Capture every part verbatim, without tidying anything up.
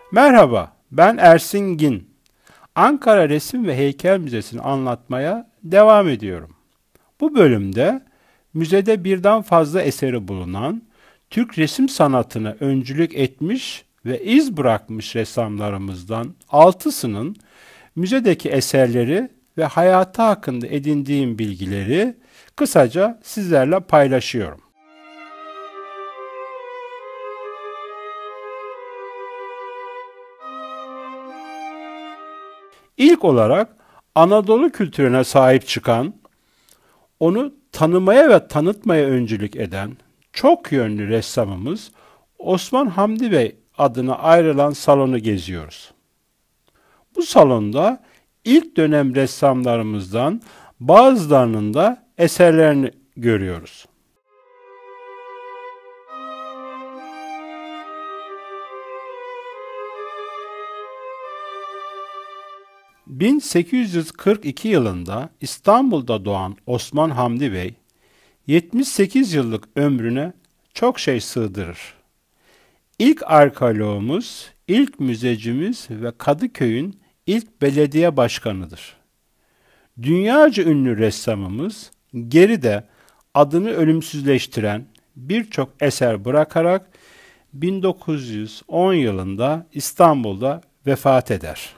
Merhaba, ben Ersin Gin. Ankara Resim ve Heykel Müzesi'ni anlatmaya devam ediyorum. Bu bölümde müzede birden fazla eseri bulunan, Türk resim sanatına öncülük etmiş ve iz bırakmış ressamlarımızdan altısının müzedeki eserleri ve hayatı hakkında edindiğim bilgileri kısaca sizlerle paylaşıyorum. İlk olarak Anadolu kültürüne sahip çıkan, onu tanımaya ve tanıtmaya öncülük eden çok yönlü ressamımız Osman Hamdi Bey adına ayrılan salonu geziyoruz. Bu salonda ilk dönem ressamlarımızdan bazılarının da eserlerini görüyoruz. bin sekiz yüz kırk iki yılında İstanbul'da doğan Osman Hamdi Bey, yetmiş sekiz yıllık ömrüne çok şey sığdırır. İlk arkeologumuz, ilk müzecimiz ve Kadıköy'ün ilk belediye başkanıdır. Dünyaca ünlü ressamımız, geride adını ölümsüzleştiren birçok eser bırakarak bin dokuz yüz on yılında İstanbul'da vefat eder.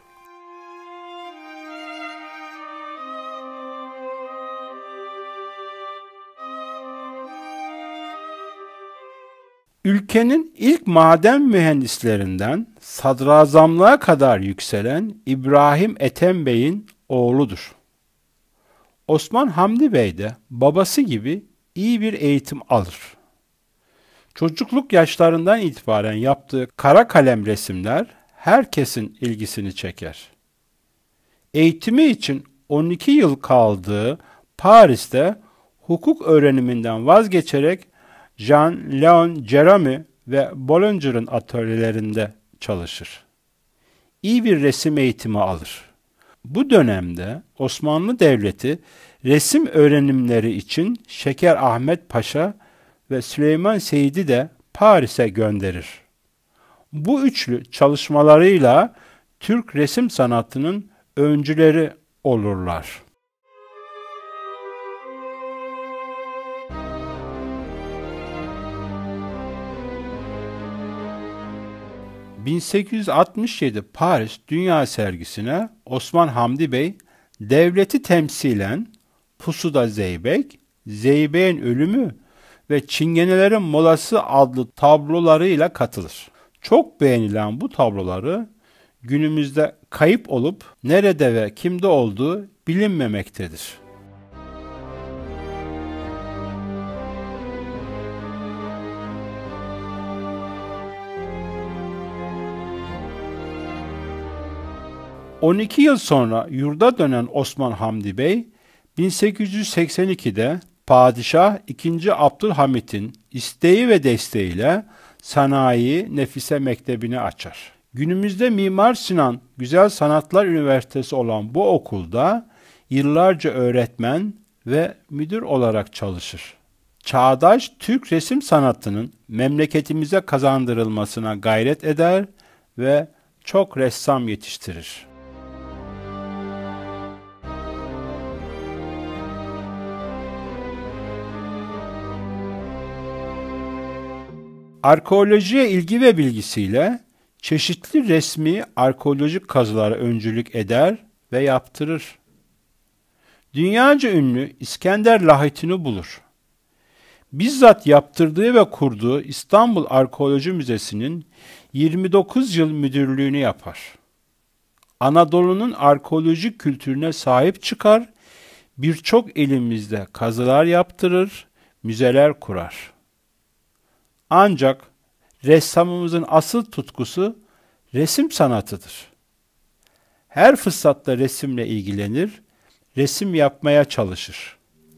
Ülkenin ilk maden mühendislerinden sadrazamlığa kadar yükselen İbrahim Ethem Bey'in oğludur. Osman Hamdi Bey de babası gibi iyi bir eğitim alır. Çocukluk yaşlarından itibaren yaptığı kara kalem resimler herkesin ilgisini çeker. Eğitimi için on iki yıl kaldığı Paris'te hukuk öğreniminden vazgeçerek Jean-Léon Gérôme ve Boulonger'ın atölyelerinde çalışır. İyi bir resim eğitimi alır. Bu dönemde Osmanlı Devleti resim öğrenimleri için Şeker Ahmet Paşa ve Süleyman Seyit'i de Paris'e gönderir. Bu üçlü çalışmalarıyla Türk resim sanatının öncüleri olurlar. bin sekiz yüz altmış yedi Paris Dünya Sergisi'ne Osman Hamdi Bey devleti temsilen Pusuda Zeybek, Zeybek'in Ölümü ve Çingenelerin Molası adlı tablolarıyla katılır. Çok beğenilen bu tabloları günümüzde kayıp olup nerede ve kimde olduğu bilinmemektedir. on iki yıl sonra yurda dönen Osman Hamdi Bey, bin sekiz yüz seksen ikide Padişah ikinci. Abdülhamit'in isteği ve desteğiyle Sanayi Nefise Mektebi'ni açar. Günümüzde Mimar Sinan Güzel Sanatlar Üniversitesi olan bu okulda yıllarca öğretmen ve müdür olarak çalışır. Çağdaş Türk resim sanatının memleketimize kazandırılmasına gayret eder ve çok ressam yetiştirir. Arkeolojiye ilgi ve bilgisiyle çeşitli resmi arkeolojik kazılara öncülük eder ve yaptırır. Dünyaca ünlü İskender Lahit'ini bulur. Bizzat yaptırdığı ve kurduğu İstanbul Arkeoloji Müzesi'nin yirmi dokuz yıl müdürlüğünü yapar. Anadolu'nun arkeolojik kültürüne sahip çıkar, birçok ilimizde kazılar yaptırır, müzeler kurar. Ancak ressamımızın asıl tutkusu resim sanatıdır. Her fırsatta resimle ilgilenir, resim yapmaya çalışır.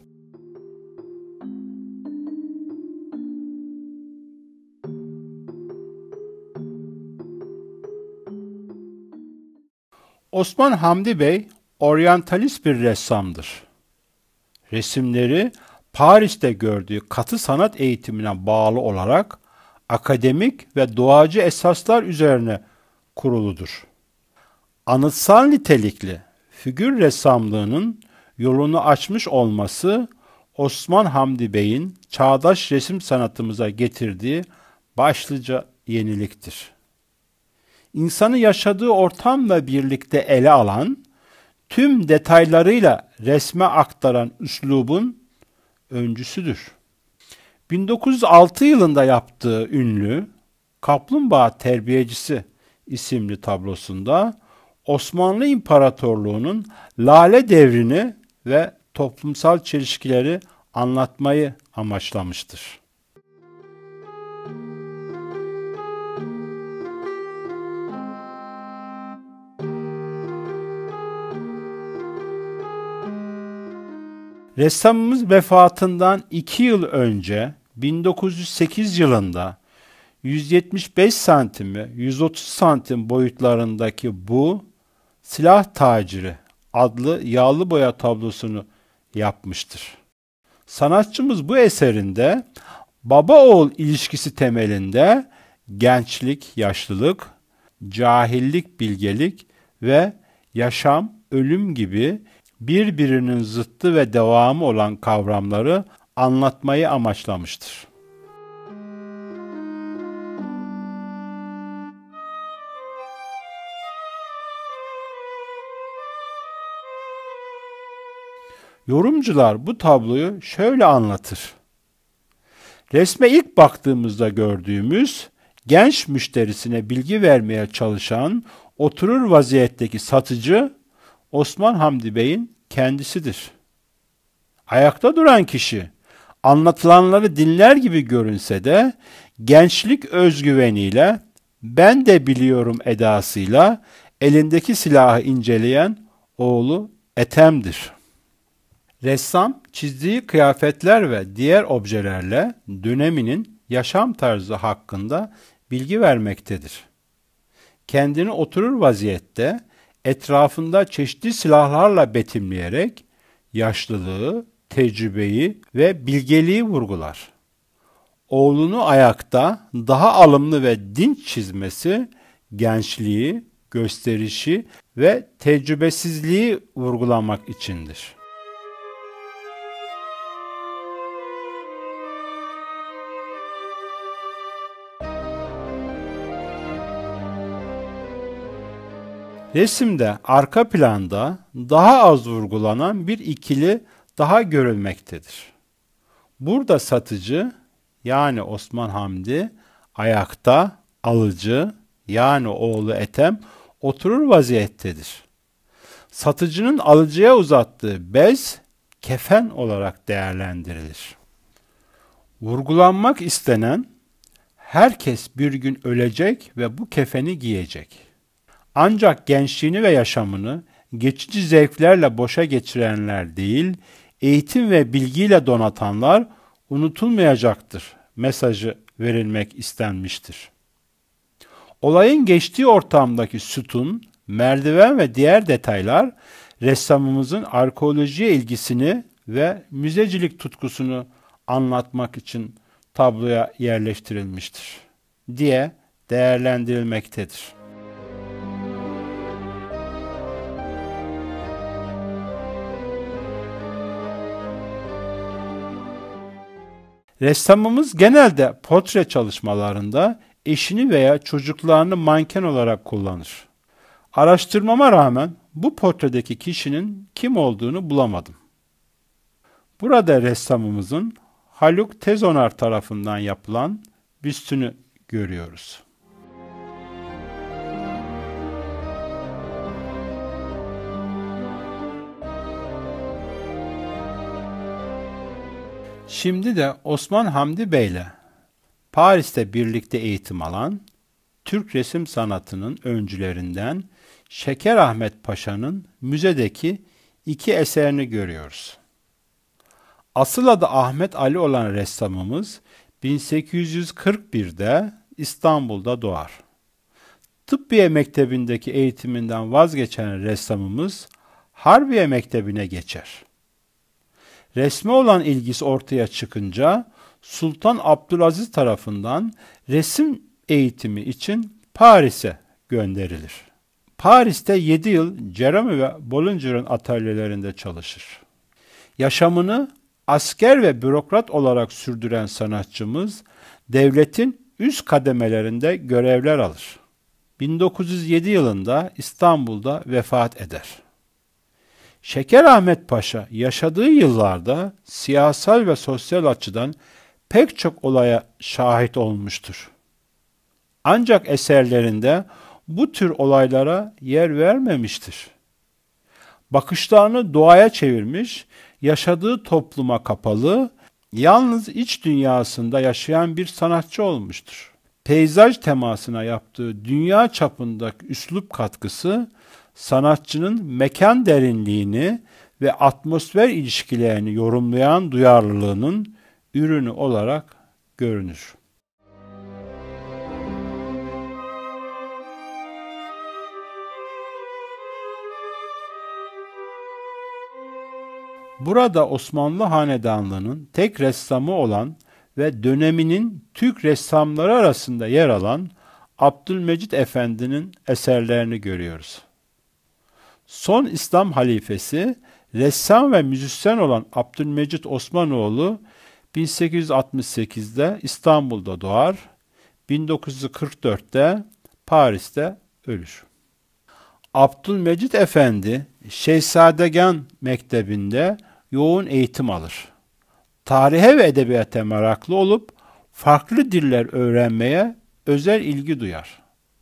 Osman Hamdi Bey, oryantalist bir ressamdır. Resimleri Paris'te gördüğü katı sanat eğitimine bağlı olarak akademik ve doğacı esaslar üzerine kuruludur. Anıtsal nitelikli figür ressamlığının yolunu açmış olması Osman Hamdi Bey'in çağdaş resim sanatımıza getirdiği başlıca yeniliktir. İnsanı yaşadığı ortamla birlikte ele alan, tüm detaylarıyla resme aktaran üslubun öncüsüdür. bin dokuz yüz altı yılında yaptığı ünlü Kaplumbağa Terbiyecisi isimli tablosunda Osmanlı İmparatorluğu'nun Lale devrini ve toplumsal çelişkileri anlatmayı amaçlamıştır. Ressamımız vefatından iki yıl önce bin dokuz yüz sekiz yılında yüz yetmiş beş santim ve yüz otuz santim boyutlarındaki bu Silah Taciri adlı yağlı boya tablosunu yapmıştır. Sanatçımız bu eserinde baba-oğul ilişkisi temelinde gençlik, yaşlılık, cahillik, bilgelik ve yaşam, ölüm gibi birbirinin zıttı ve devamı olan kavramları anlatmayı amaçlamıştır. Yorumcular bu tabloyu şöyle anlatır. Resme ilk baktığımızda gördüğümüz genç müşterisine bilgi vermeye çalışan oturur vaziyetteki satıcı Osman Hamdi Bey'in kendisidir. Ayakta duran kişi anlatılanları dinler gibi görünse de gençlik özgüveniyle ben de biliyorum edasıyla elindeki silahı inceleyen oğlu Ethem'dir. Ressam çizdiği kıyafetler ve diğer objelerle döneminin yaşam tarzı hakkında bilgi vermektedir. Kendini oturur vaziyette etrafında çeşitli silahlarla betimleyerek yaşlılığı, tecrübeyi ve bilgeliği vurgular. Oğlunu ayakta daha alımlı ve dinç çizmesi gençliği, gösterişi ve tecrübesizliği vurgulamak içindir. Resimde arka planda daha az vurgulanan bir ikili daha görülmektedir. Burada satıcı yani Osman Hamdi ayakta, alıcı yani oğlu Ethem oturur vaziyettedir. Satıcının alıcıya uzattığı bez kefen olarak değerlendirilir. Vurgulanmak istenen herkes bir gün ölecek ve bu kefeni giyecek. Ancak gençliğini ve yaşamını geçici zevklerle boşa geçirenler değil, eğitim ve bilgiyle donatanlar unutulmayacaktır mesajı verilmek istenmiştir. Olayın geçtiği ortamdaki sütun, merdiven ve diğer detaylar ressamımızın arkeolojiye ilgisini ve müzecilik tutkusunu anlatmak için tabloya yerleştirilmiştir diye değerlendirilmektedir. Ressamımız genelde portre çalışmalarında eşini veya çocuklarını manken olarak kullanır. Araştırmama rağmen bu portredeki kişinin kim olduğunu bulamadım. Burada ressamımızın Haluk Tezonar tarafından yapılan büstünü görüyoruz. Şimdi de Osman Hamdi Bey'le Paris'te birlikte eğitim alan Türk resim sanatının öncülerinden Şeker Ahmet Paşa'nın müzedeki iki eserini görüyoruz. Asıl adı Ahmet Ali olan ressamımız bin sekiz yüz kırk birde İstanbul'da doğar. Tıbbiye Mektebi'ndeki eğitiminden vazgeçen ressamımız Harbiye Mektebi'ne geçer. Resme olan ilgisi ortaya çıkınca Sultan Abdülaziz tarafından resim eğitimi için Paris'e gönderilir. Paris'te yedi yıl Jerome ve Bollinger'ın atölyelerinde çalışır. Yaşamını asker ve bürokrat olarak sürdüren sanatçımız, devletin üst kademelerinde görevler alır. bin dokuz yüz yedi yılında İstanbul'da vefat eder. Şekerahmet Paşa yaşadığı yıllarda siyasal ve sosyal açıdan pek çok olaya şahit olmuştur. Ancak eserlerinde bu tür olaylara yer vermemiştir. Bakışlarını doğaya çevirmiş, yaşadığı topluma kapalı, yalnız iç dünyasında yaşayan bir sanatçı olmuştur. Peyzaj temasına yaptığı dünya çapındaki üslup katkısı, sanatçının mekan derinliğini ve atmosfer ilişkilerini yorumlayan duyarlılığının ürünü olarak görünür. Burada Osmanlı Hanedanlığı'nın tek ressamı olan ve döneminin Türk ressamları arasında yer alan Abdülmecit Efendi'nin eserlerini görüyoruz. Son İslam halifesi, ressam ve müzisyen olan Abdülmecit Osmanoğlu bin sekiz yüz altmış sekizde İstanbul'da doğar, bin dokuz yüz kırk dörtte Paris'te ölür. Abdülmecit Efendi, Şehzadegan Mektebi'nde yoğun eğitim alır. Tarihe ve edebiyata meraklı olup farklı diller öğrenmeye özel ilgi duyar.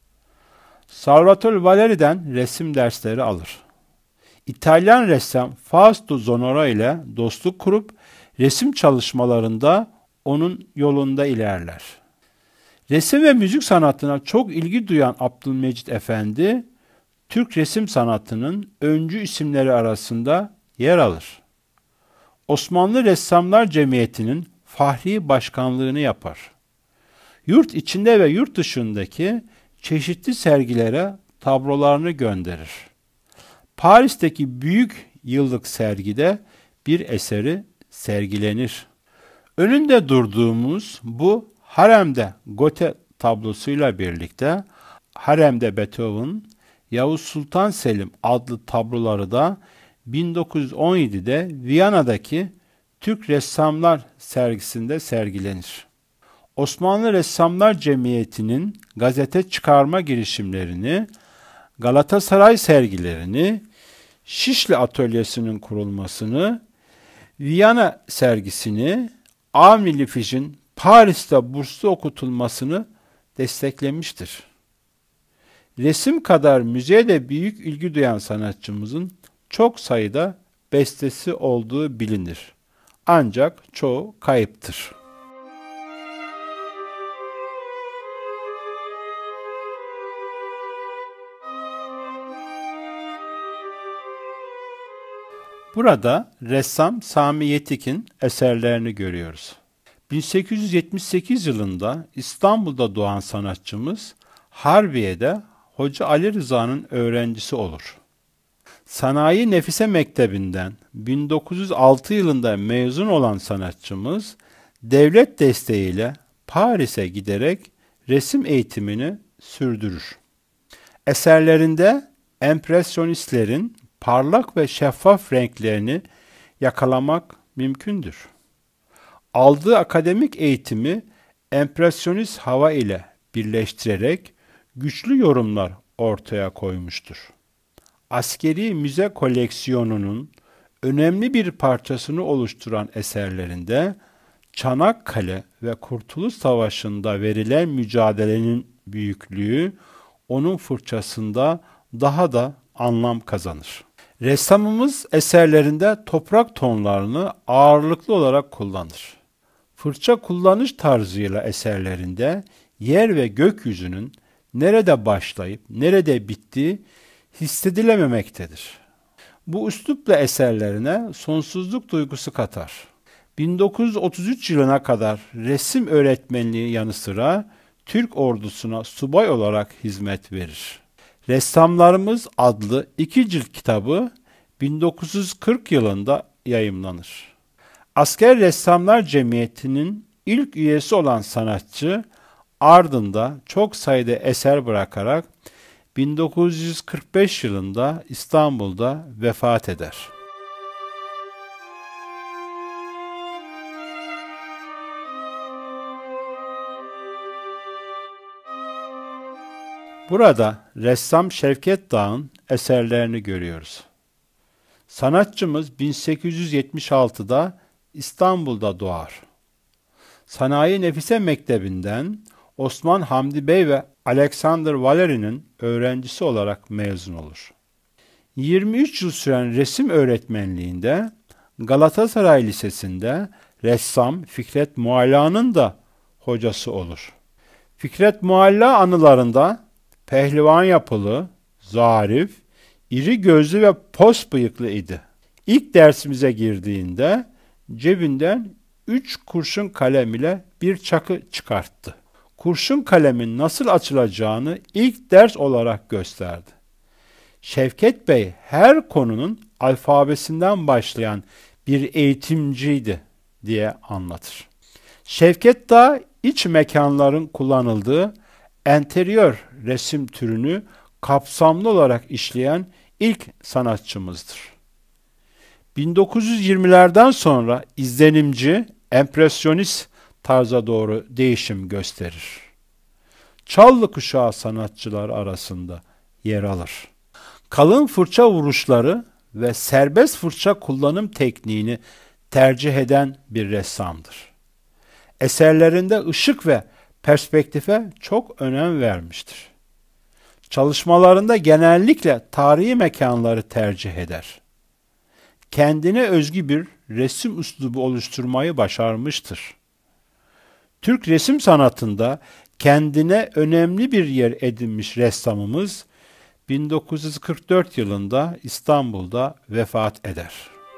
Salvatore Valeri'den resim dersleri alır. İtalyan ressam Fausto Zonora ile dostluk kurup resim çalışmalarında onun yolunda ilerler. Resim ve müzik sanatına çok ilgi duyan Abdülmecit Efendi, Türk resim sanatının öncü isimleri arasında yer alır. Osmanlı Ressamlar Cemiyeti'nin fahri başkanlığını yapar. Yurt içinde ve yurt dışındaki çeşitli sergilere tablolarını gönderir. Paris'teki büyük yıllık sergide bir eseri sergilenir. Önünde durduğumuz bu Harem'de Goethe tablosuyla birlikte Harem'de Beethoven, Yavuz Sultan Selim adlı tabloları da bin dokuz yüz on yedide Viyana'daki Türk Ressamlar sergisinde sergilenir. Osmanlı Ressamlar Cemiyeti'nin gazete çıkarma girişimlerini, Galatasaray sergilerini, Şişli Atölyesi'nin kurulmasını, Viyana sergisini, A. Milli Fiş'in Paris'te burslu okutulmasını desteklemiştir. Resim kadar müziğe de büyük ilgi duyan sanatçımızın çok sayıda bestesi olduğu bilinir. Ancak çoğu kayıptır. Burada ressam Sami Yetik'in eserlerini görüyoruz. bin sekiz yüz yetmiş sekiz yılında İstanbul'da doğan sanatçımız Harbiye'de Hoca Ali Rıza'nın öğrencisi olur. Sanayi Nefise Mektebi'nden bin dokuz yüz altı yılında mezun olan sanatçımız devlet desteğiyle Paris'e giderek resim eğitimini sürdürür. Eserlerinde empresyonistlerin parlak ve şeffaf renklerini yakalamak mümkündür. Aldığı akademik eğitimi empresyonist hava ile birleştirerek güçlü yorumlar ortaya koymuştur. Askeri müze koleksiyonunun önemli bir parçasını oluşturan eserlerinde Çanakkale ve Kurtuluş Savaşı'nda verilen mücadelenin büyüklüğü onun fırçasında daha da anlam kazanır. Ressamımız eserlerinde toprak tonlarını ağırlıklı olarak kullanır. Fırça kullanış tarzıyla eserlerinde yer ve gökyüzünün nerede başlayıp nerede bittiği hissedilememektedir. Bu üslupla eserlerine sonsuzluk duygusu katar. bin dokuz yüz otuz üç yılına kadar resim öğretmenliği yanı sıra Türk ordusuna subay olarak hizmet verir. Ressamlarımız adlı iki cilt kitabı bin dokuz yüz kırk yılında yayımlanır. Asker Ressamlar Cemiyeti'nin ilk üyesi olan sanatçı ardında çok sayıda eser bırakarak bin dokuz yüz kırk beş yılında İstanbul'da vefat eder. Burada ressam Şevket Dağ'ın eserlerini görüyoruz. Sanatçımız bin sekiz yüz yetmiş altıda İstanbul'da doğar. Sanayi Nefise Mektebi'nden Osman Hamdi Bey ve Alexander Valeri'nin öğrencisi olarak mezun olur. yirmi üç yıl süren resim öğretmenliğinde Galatasaray Lisesi'nde ressam Fikret Mualla'nın da hocası olur. Fikret Mualla anılarında pehlivan yapılı, zarif, iri gözlü ve pos bıyıklı idi. İlk dersimize girdiğinde cebinden üç kurşun kalem ile bir çakı çıkarttı. Kurşun kalemin nasıl açılacağını ilk ders olarak gösterdi. Şevket Bey her konunun alfabesinden başlayan bir eğitimciydi diye anlatır. Şevket Dağ iç mekanların kullanıldığı enterior resim türünü kapsamlı olarak işleyen ilk sanatçımızdır. bin dokuz yüz yirmilerden sonra izlenimci, empresyonist tarza doğru değişim gösterir. Çallı kuşağı sanatçılar arasında yer alır. Kalın fırça vuruşları ve serbest fırça kullanım tekniğini tercih eden bir ressamdır. Eserlerinde ışık ve perspektife çok önem vermiştir. Çalışmalarında genellikle tarihi mekanları tercih eder. Kendine özgü bir resim üslubu oluşturmayı başarmıştır. Türk resim sanatında kendine önemli bir yer edinmiş ressamımız bin dokuz yüz kırk dört yılında İstanbul'da vefat eder.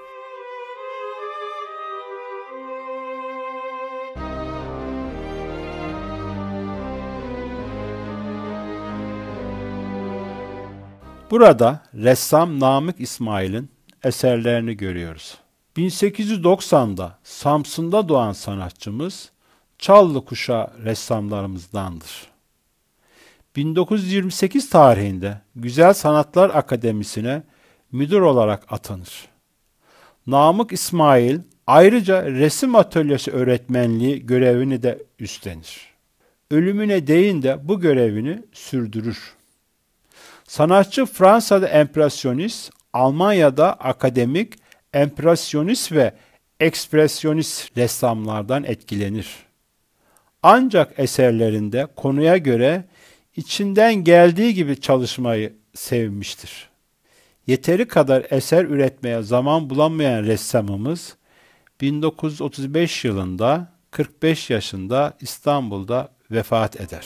Burada ressam Namık İsmail'in eserlerini görüyoruz. bin sekiz yüz doksanda Samsun'da doğan sanatçımız Çallı kuşağı ressamlarımızdandır. bin dokuz yüz yirmi sekiz tarihinde Güzel Sanatlar Akademisi'ne müdür olarak atanır. Namık İsmail ayrıca resim atölyesi öğretmenliği görevini de üstlenir. Ölümüne değin de bu görevini sürdürür. Sanatçı Fransa'da empresyonist, Almanya'da akademik, empresyonist ve ekspresyonist ressamlardan etkilenir. Ancak eserlerinde konuya göre içinden geldiği gibi çalışmayı sevmiştir. Yeteri kadar eser üretmeye zaman bulamayan ressamımız bin dokuz yüz otuz beş yılında kırk beş yaşında İstanbul'da vefat eder.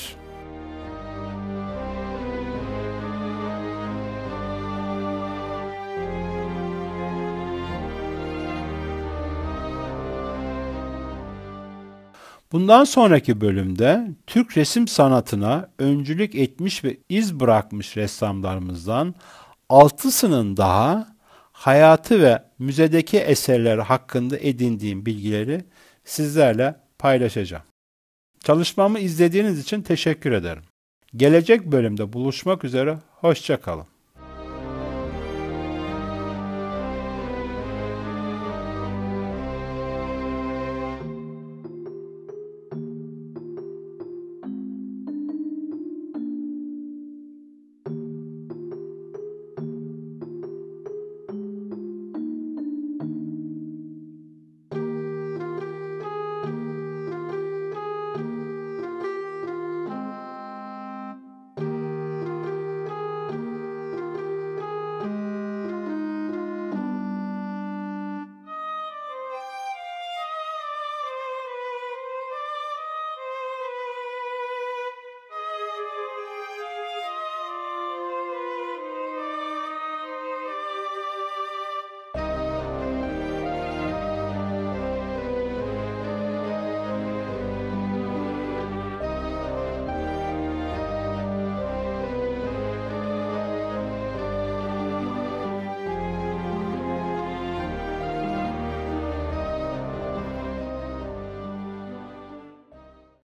Bundan sonraki bölümde Türk resim sanatına öncülük etmiş ve iz bırakmış ressamlarımızdan altısının daha hayatı ve müzedeki eserleri hakkında edindiğim bilgileri sizlerle paylaşacağım. Çalışmamı izlediğiniz için teşekkür ederim. Gelecek bölümde buluşmak üzere, hoşça kalın.